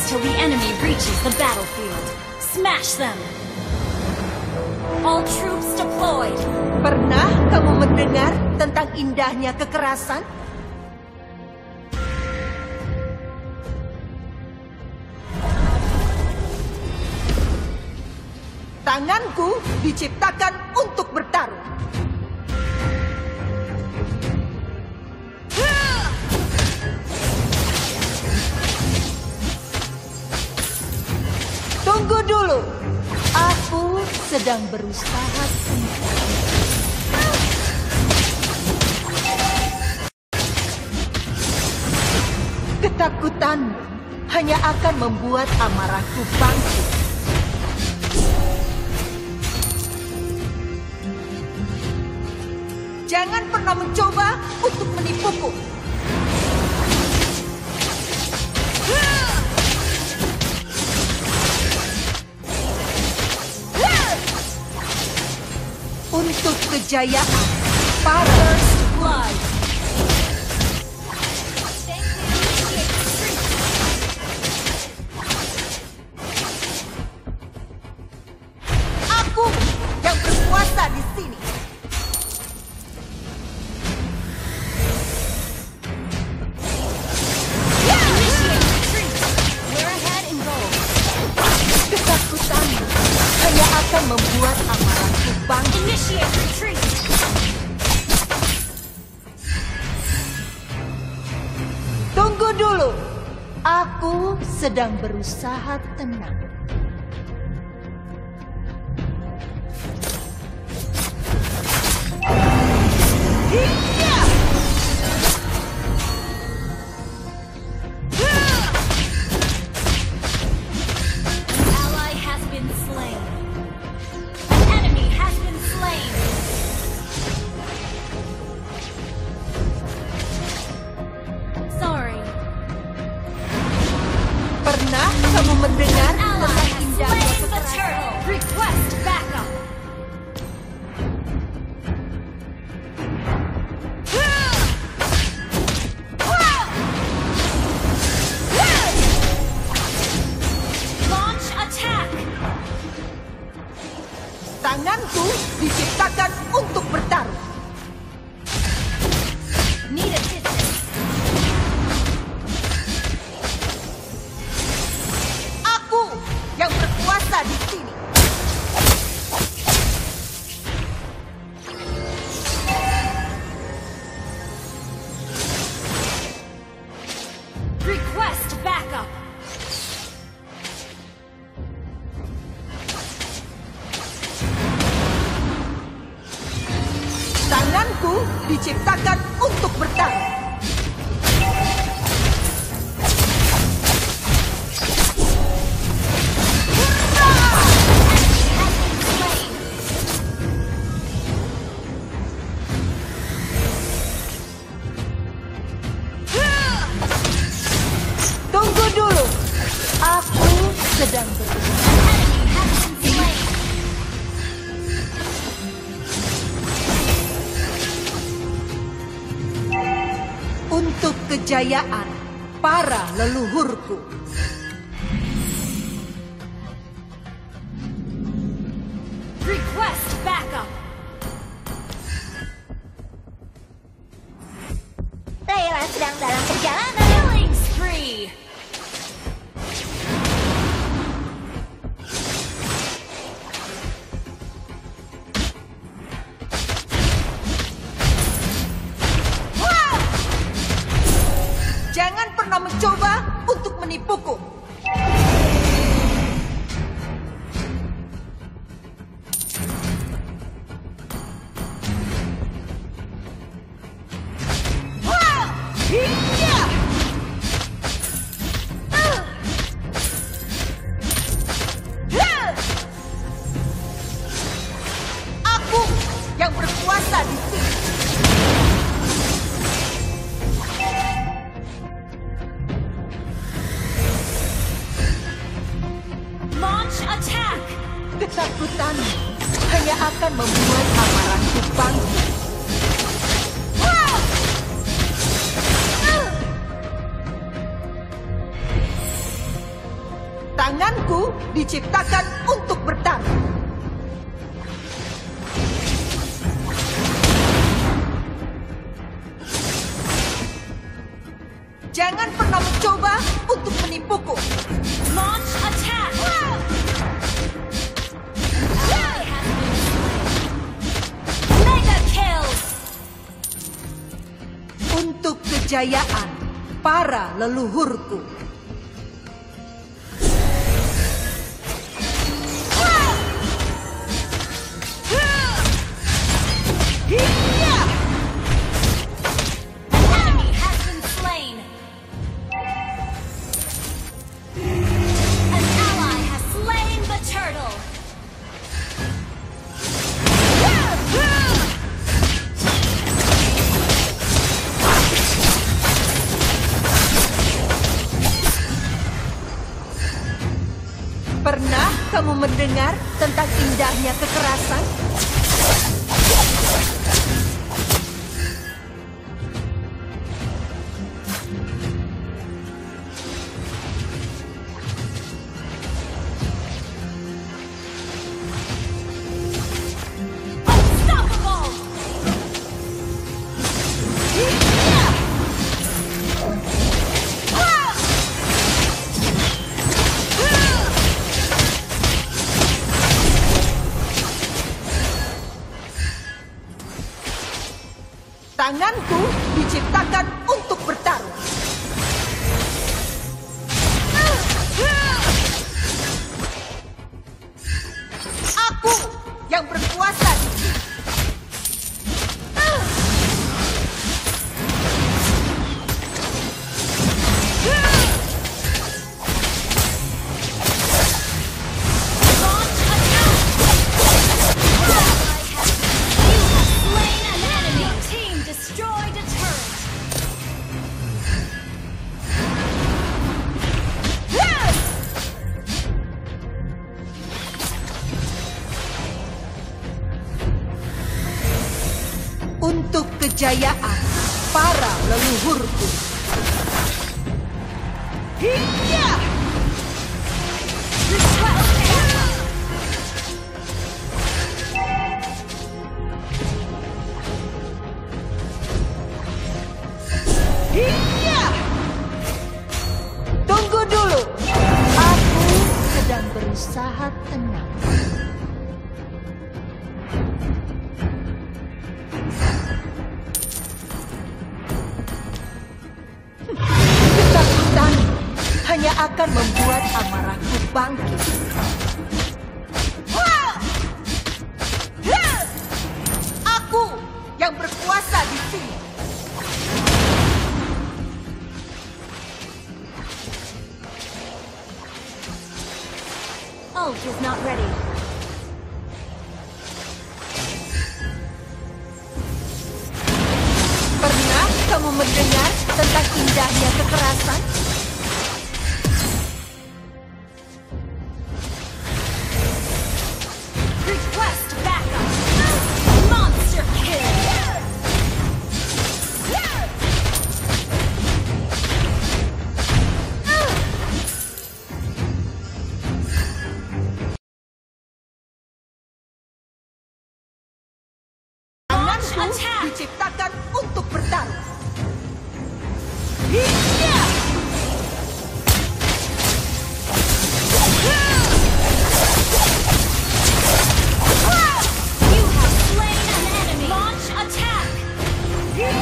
till the enemy reaches the battlefield. Smash them! All troops deployed. Pernah kamu mendengar tentang indahnya kekerasan? Tanganku diciptakan untuk bertarung. Tunggu dulu. Aku sedang berusaha. Ketakutanmu hanya akan membuat amarahku bangkit. Jangan pernah mencoba untuk menipuku. Untuk kejayaan para blood. Aku yang berkuasa di sini. Ketakutanmu hanya akan membuat amarahku bangkit. Initiate retreat! Tunggu dulu. Aku sedang berusaha tenang. Hingga! Ally has been slain. An enemy has been slain. Sorry. Pernah kamu mendengar Ally tentang has indahnya slain the kekerasan? turtle. Request backup. Launch attack. Tanganku diciptakan untuk bertarung. Need assistance. Aku yang berkuasa di sini. Request backup. Tanganku diciptakan untuk bertarung. Tunggu dulu. Aku sedang berusaha. Enemy has been slain. Untuk kejayaan para leluhurku. Request backup. Layla sedang dalam perjalanan. Killing spree. Jangan pernah mencoba untuk menipuku. Hingga! Aku yang berkuasa di sini. Launch attack. Ketakutanmu hanya akan membuat amarahku bangkit. diciptakan untuk bertarung. Jangan pernah mencoba untuk menipuku. Launch attack! Ally has been slain. Mega kill! Untuk kejayaan para leluhurku. Enemy has been slain. An ally has slain the turtle. Pernah kamu mendengar tentang indahnya kekerasan? Unstoppable! Tanganku diciptakan untuk bertarung. Aku yang berkuasa di sini. Launch attack! Ally has you have slain an enemy. Your team destroyed a turret. Untuk kejayaan para leluhurku. Hingga Request backup. hingga. Tunggu dulu. Aku sedang berusaha tenang. Ketakutan hanya akan membuat amarahku bangkit. Aku yang berkuasa di sini. Ult is not ready. Pernah kamu mendengar tentang indahnya kekerasan? Request backup. Monster kill. Launch Tanganku attack. diciptakan untuk bertarung. Hingga You have slain an enemy. Launch attack. Your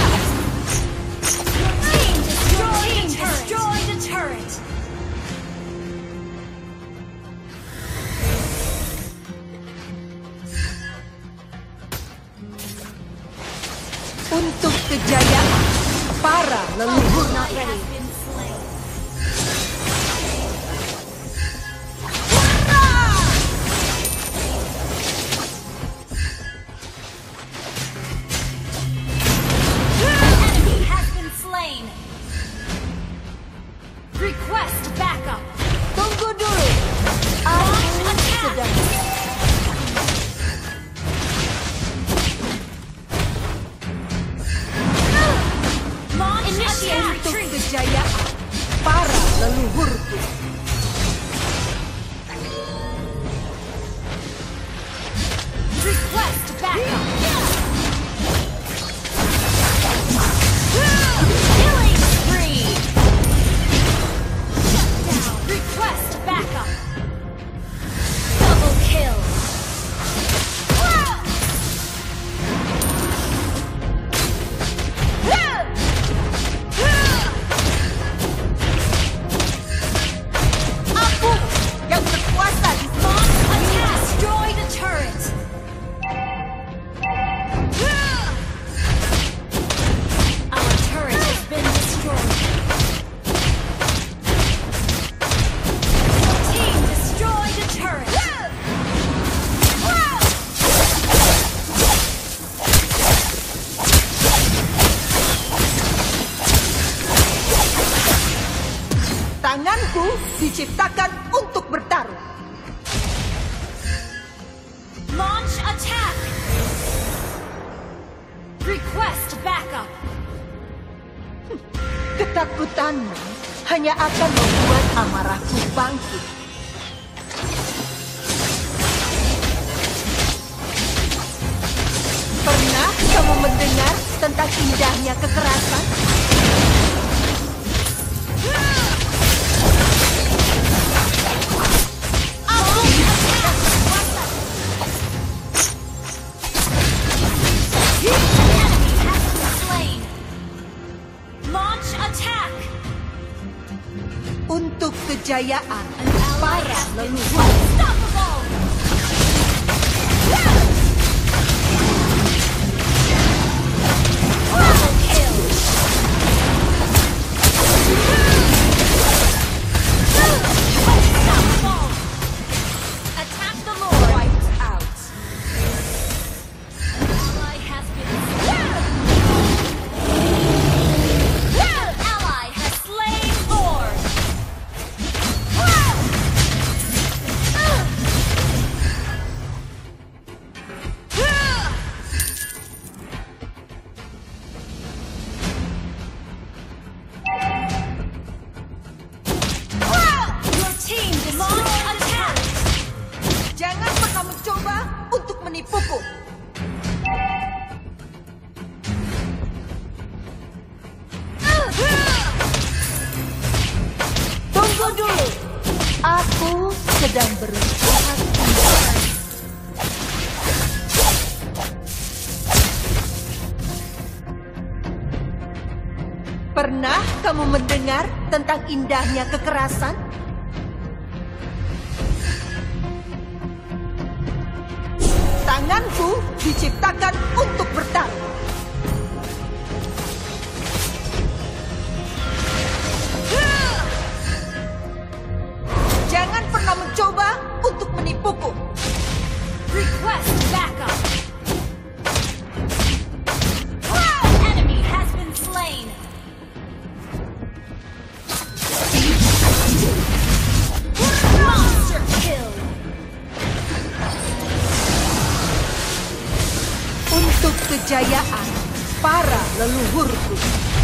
team destroyed a turret. untuk kejayaan para leluhur. Not ready. Has been slain. Enemy has been slain. Request backup. Tunggu dulu. Aku sedang Launch attack. untuk kejayaan Ketakutanmu hanya akan membuat amarahku bangkit. Pernah kamu mendengar tentang indahnya kekerasan? Untuk kejayaan para leluhur. Jangan pernah mencoba untuk menipuku. Tunggu dulu. Aku sedang berusaha. Pernah kamu mendengar tentang indahnya kekerasan? Tanganku diciptakan untuk bertarung. Jangan pernah mencoba untuk menipuku. Request backup. Enemy has been slain. Monster kill. Untuk kejayaan para leluhurku.